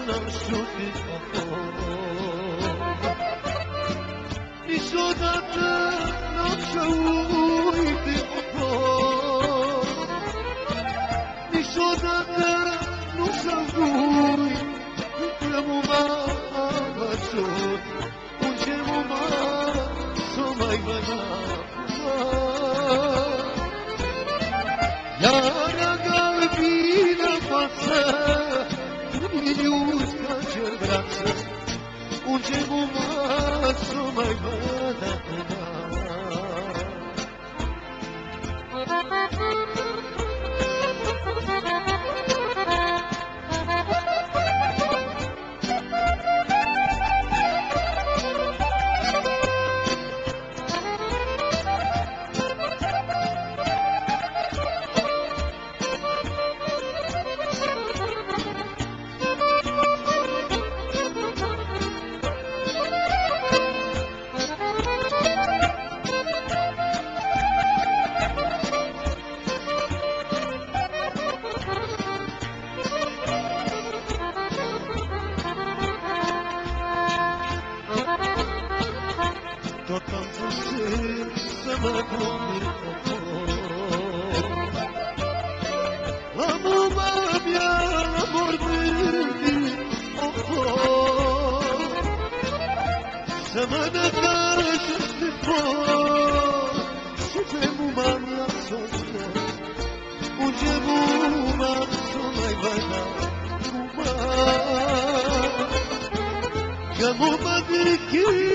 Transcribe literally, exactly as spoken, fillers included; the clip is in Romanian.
n-am știut cât a fost. Niciodată n-am să uit cât a fost. Niciodată nu să uit că mu m-a văzut. Unde mu m-a s-o mai văzut. Iar galbină față, Iliuțca ce brață, unde mu m-a s-o mai văzut. Tot am vrut să mă conving o fost. Amul mea la vorbit o fost. Să mă dăgășesc de pot și pe muma mea s-o fost. Unde muma s-o mai văda muma. Că muma de chei